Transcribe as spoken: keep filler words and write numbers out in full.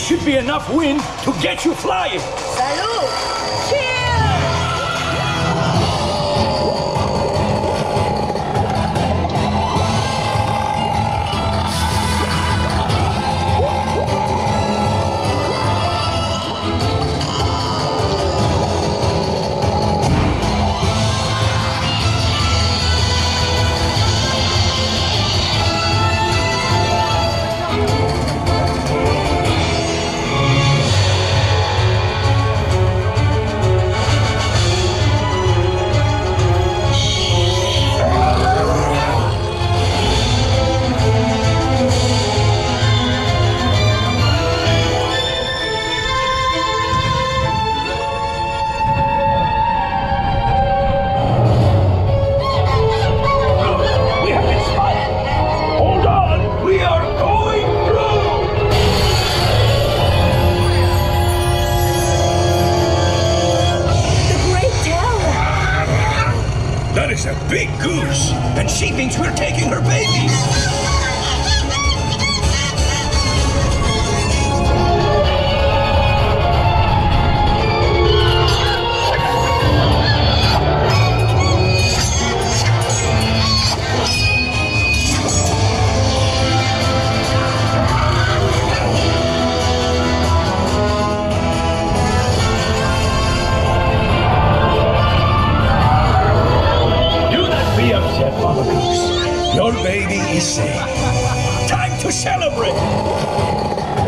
should be enough wind to get you flying. Salud! Cheers! That is a big goose, and she thinks we're taking her baby. Mama Goose, your baby is safe. Time to celebrate!